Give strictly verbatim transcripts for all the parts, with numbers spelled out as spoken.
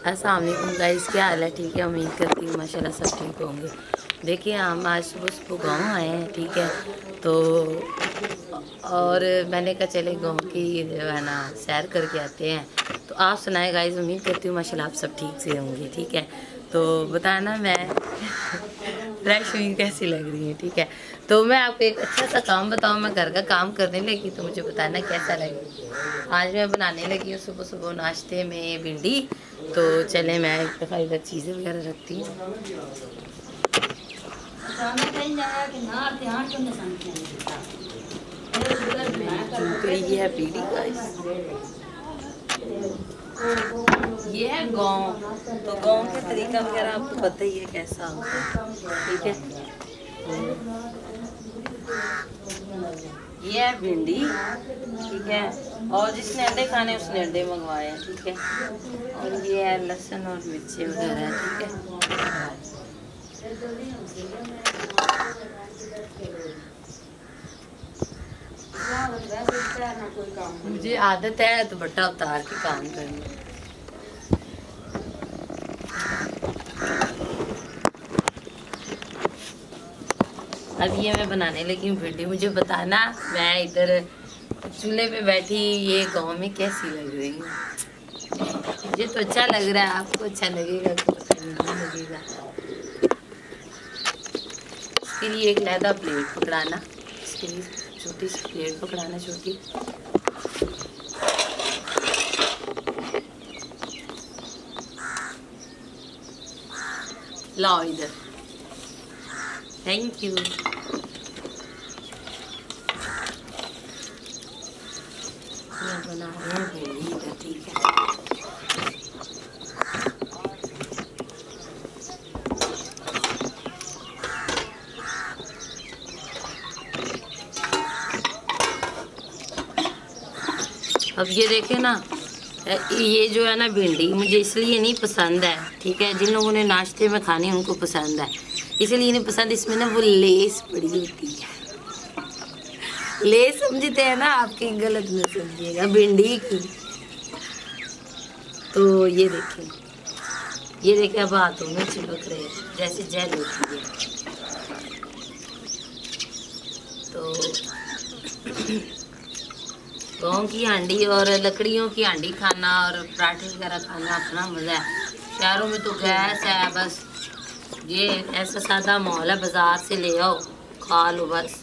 अस्सलाम वालेकुम गाइस, क्या हाल है? ठीक है, उम्मीद करती हूँ माशाल्लाह सब ठीक होंगे। देखिए हम आज सुबह सुबह गाँव आए हैं, ठीक है। तो और मैंने कहा चले गाँव की जो है ना सैर करके आते हैं। तो आप सुनाए गाइस, उम्मीद करती हूँ माशाल्लाह आप सब ठीक से होंगे, ठीक है। तो बताना मैं फ्रेश हुई कैसी लग रही है, ठीक है। तो मैं आपको एक अच्छा सा काम बताऊँ, मैं घर का काम करने लगी तो मुझे बताना कैसा लगे। आज मैं बनाने लगी हूँ सुबह सुबह नाश्ते में भिंडी। तो चले मैं एक दफ़ा इधर चीज़ें वगैरह रखती हूँ। तो ये है भिंडी गाइस, ये है गाँव। तो गाँव के तरीका वगैरह आपको पता ही है कैसा होता है, ठीक है। ये है भिंडी, ठीक है। और जिसने अंडे खाने उसने अंडे मंगवाए हैं, ठीक है। और ये है लहसुन और मिर्ची वगैरह, ठीक है। मुझे आदत है तो बट्टा उतार के काम करना। अब ये मैं बनाने लगी हूँ भिंडी। मुझे बताना मैं इधर चूल्हे पे बैठी ये गांव में कैसी लग रही हूँ। मुझे तो अच्छा लग रहा है, आपको अच्छा लगेगा तो नहीं लगेगा। इसके लिए एक लहदा प्लेट पकड़ाना, इसके लिए छोटी सी प्लेट पकड़ाना, छोटी। लाओ इधर, थैंक यू। मैं बना रही हूँ भिंडी इधर, ठीक है। अब ये देखे ना, ये जो है ना भिंडी मुझे इसलिए नहीं पसंद है, ठीक है। जिन लोगों ने नाश्ते में खानी उनको पसंद है, इसलिए नहीं पसंद। इसमें ना वो लेस पड़ी होती है, लेस समझते हैं ना, आपकी गलत न समझिएगा भिंडी की। तो ये देखें, ये देखें अब हाथों में चिपक रहे हैं जैसे जेल होती है। तो गाँव की हांडी और लकड़ियों की हांडी खाना और पराठे वगैरह खाना अपना मज़ा है। शहरों में तो गैस है, बस ये ऐसा सादा माहौल है, बाजार से ले आओ खा लो बस।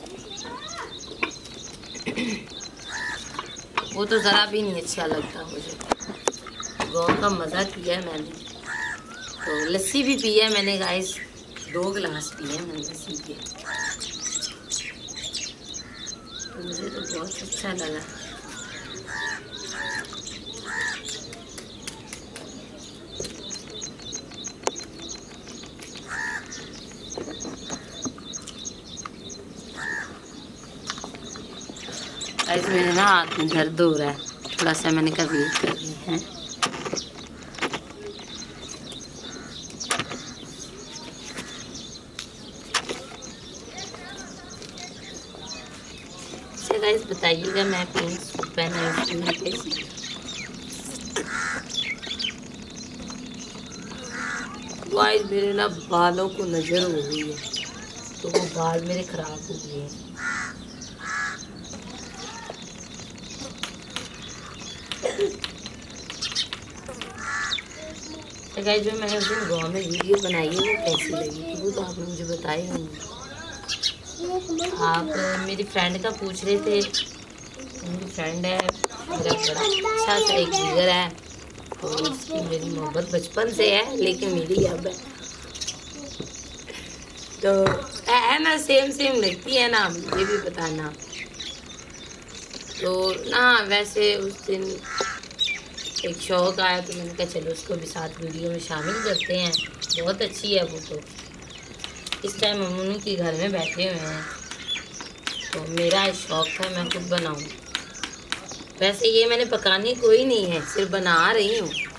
वो तो ज़रा भी नहीं अच्छा लगता मुझे। गाँव का मज़ा किया है मैंने। तो लस्सी भी पी है मैंने गाइस, दो गिलास पिए हैं मैंने लस्सी के। तो मुझे तो बहुत अच्छा लगा। आज मेरे ना हाथ में दर्द हो रहा है थोड़ा सा, मैंने कहा वेट कर रही है। अच्छा गाइस बताइएगा मैं पिंक सूट पहना कैसी। गाइस मेरे ना बालों को नजर हो गई है, तो वो बाल मेरे खराब हो गए हैं। तो गाइस जो मैंने उस दिन गाँव में वीडियो बनाई है वो कैसी लगी वो तो आपने मुझे बताए होंगे। आप मेरी फ्रेंड का पूछ रहे थे, मेरी फ्रेंड है, मेरा बड़ा अच्छा सा एक जिगर है। तो उसकी मेरी मोहब्बत बचपन से है, लेकिन मेरी अब है। तो है ना, सेम सेम लगती है ना, ये भी बताना। तो ना वैसे उस दिन एक शौक आया तो मैंने कहा चलो उसको भी साथ वीडियो में शामिल करते हैं। बहुत अच्छी है वो। तो इस टाइम हम उन्हीं के घर में बैठे हुए हैं, तो मेरा शौक था मैं खुद बनाऊं। वैसे ये मैंने पकानी कोई नहीं है, सिर्फ बना रही हूँ।